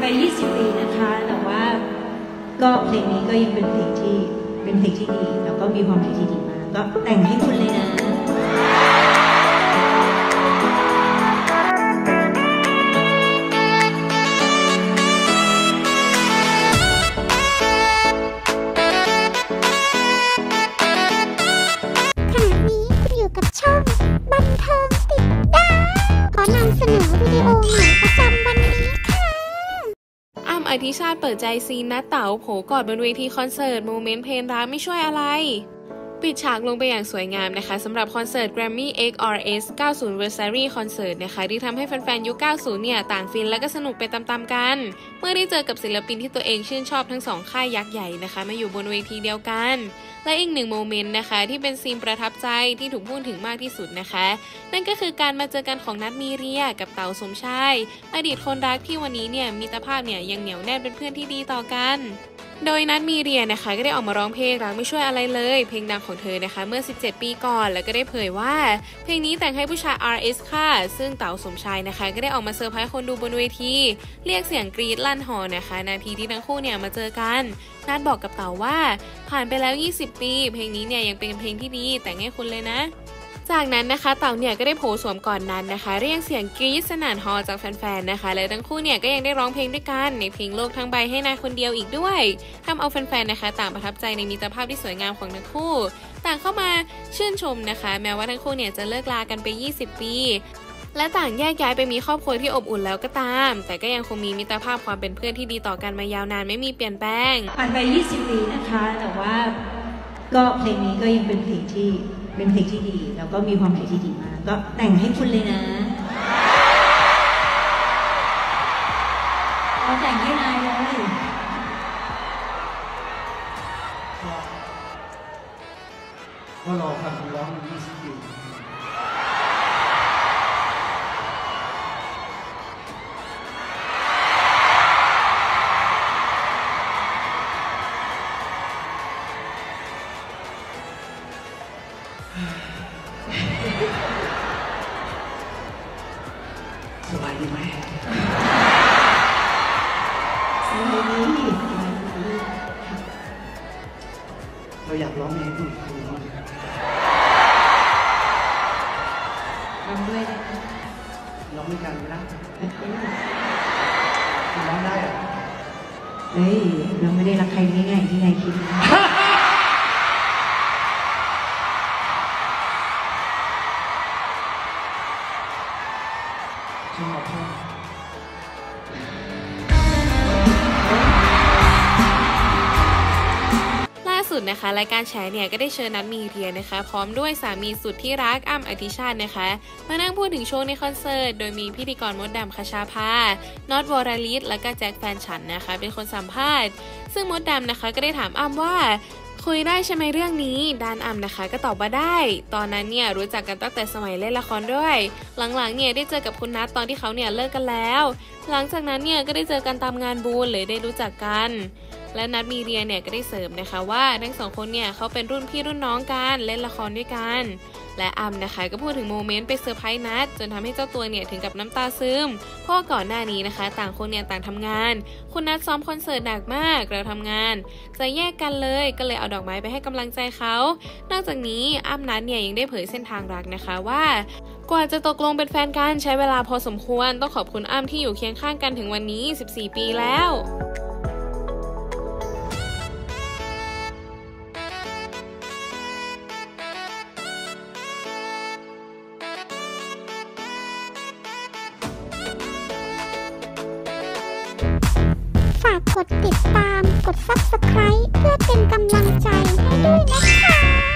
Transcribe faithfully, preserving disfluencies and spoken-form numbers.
ไปยี่สิบปีนะคะแต่ว่าก็เพลงนี้ก็ยังเป็นเพลงที่เป็นเพลงที่ดีแล้วก็มีความหมายที่ดีมากก็แต่งให้คุณเลยนะกับช่องบันเทิงติดดาวขอนำเสนอวิดีโอใหม่ประจำวันนี้ค่ะอ้ำอธิชาติเปิดใจซีนนัดเต๋าโผกอดบนเวทีคอนเสิร์ตโมเมนต์เพลงรักไม่ช่วยอะไรปิดฉากลงไปอย่างสวยงามนะคะสำหรับคอนเสิร์ต Grammy เอ็กซ์ อาร์ เอส เก้าสิบ Anniversary Concert นะคะที่ทำให้แฟนๆยุค เก้าสิบ เนี่ยต่างฟินและก็สนุกไปตามๆกันเมื่อได้เจอกับศิลปินที่ตัวเองชื่นชอบทั้งสองค่ายยักษ์ใหญ่นะคะมาอยู่บนเวทีเดียวกันและอีกหนึ่งโมเมนต์นะคะที่เป็นซีนประทับใจที่ถูกพูดถึงมากที่สุดนะคะนั่นก็คือการมาเจอกันของนัทมีเรียกับเต๋าสมชายอดีตคนรักที่วันนี้เนี่ยมิตรภาพเนี่ยยังเหนียวแน่นเป็นเพื่อนที่ดีต่อกันโดยนัทมีเรียนะคะก็ได้ออกมาร้องเพลงรักไม่ช่วยอะไรเลยเพลงดังของเธอนะคะเมื่อสิบเจ็ดปีก่อนแล้วก็ได้เผยว่าเพลงนี้แต่งให้ผู้ชาย อาร์ เอส ค่ะซึ่งเต๋าสมชายนะคะก็ได้ออกมาเซอร์ไพรส์คนดูบนเวทีเรียกเสียงกรี๊ดลั่นหอนะคะนาทีที่ทั้งคู่เนี่ยมาเจอกันนัทบอกกับเต๋าว่าผ่านไปแล้วยี่สิบปีเพลงนี้เนี่ยยังเป็นเพลงที่ดีแต่งให้คุณเลยนะจากนั้นนะคะเต๋าเนี่ยก็ได้โผล่สวมก่อนนั้นนะคะเรียกเสียงกรี๊ดสนั่นฮอจากแฟนๆนะคะและทั้งคู่เนี่ยก็ยังได้ร้องเพลงด้วยกันในเพลงโลกทั้งใบให้นายคนเดียวอีกด้วยทำเอาแฟนๆนะคะต่างประทับใจในมิตรภาพที่สวยงามของทั้งคู่ต่างเข้ามาชื่นชมนะคะแม้ว่าทั้งคู่เนี่ยจะเลิกลากันไปยี่สิบปีและต่างแยกย้ายไปมีครอบครัวที่อบอุ่นแล้วก็ตามแต่ก็ยังคงมีมิตรภาพความเป็นเพื่อนที่ดีต่อกันมายาวนานไม่มีเปลี่ยนแปลงผ่านไปยี่สิบปีนะคะแต่ว่าก็เพลงนี้ก็ยังเป็นเพลงที่เป็นเพลงที่ดีแล้วก็มีความหมายที่ดีมากก็แต่งให้คุณเลยนะเราแต่งให้นายเลยก็รอฟังร้องยี่สิบปีสบายดีไหมสบายดีเราอยากร้องเพลงให้คุณฟังร้องด้วยนะร้องด้วยกันไหมล่ะคุณร้องได้เหรอเฮ้ยเราไม่ได้รักใครง่ายๆที่นายคิดนะล่าสุดนะคะรายการแฉเนี่ยก็ได้เชิญนัทมีเรียนะคะพร้อมด้วยสามีสุดที่รักอ้ำอธิชาตินะคะมานั่งพูดถึงโชว์ในคอนเสิร์ตโดยมีพิธีกรมดดำคชาภาน็อตวรลิศและก็แจ็คแฟนฉันนะคะเป็นคนสัมภาษณ์ซึ่งมดดำนะคะก็ได้ถามอ้ำว่าคุยได้ใช่ไหมเรื่องนี้ด้านอ้ำนะคะก็ตอบว่าได้ตอนนั้นเนี่ยรู้จักกันตั้งแต่สมัยเล่นละครด้วยหลังๆเนี่ยได้เจอกับคุณนัทตอนที่เขาเนี่ยเลิกกันแล้วหลังจากนั้นเนี่ยก็ได้เจอกันตามงานบุญเลยได้รู้จักกันและนัทมีเรียเนี่ยก็ได้เสริมนะคะว่าทั้งสองคนเนี่ยเขาเป็นรุ่นพี่รุ่นน้องกันเล่นละครด้วยกันและอ้ำนะคะก็พูดถึงโมเมนต์ไปเซอร์ไพรส์นัทจนทำให้เจ้าตัวเนี่ยถึงกับน้ำตาซึมเพราะก่อนหน้านี้นะคะต่างคนเนี่ยต่างทำงานคุณนัทซ้อมคอนเสิร์ตหนักมากเราทำงานจะแยกกันเลยก็เลยเอาดอกไม้ไปให้กำลังใจเขานอกจากนี้อ้ำนัทเนี่ยยังได้เผยเส้นทางรักนะคะว่ากว่าจะตกลงเป็นแฟนกันใช้เวลาพอสมควรต้องขอบคุณอ้ำที่อยู่เคียงข้างกันถึงวันนี้สิบสี่ปีแล้วฝากกดติดตามกด ซับสไครบ์ เพื่อเป็นกำลังใจให้ด้วยนะคะ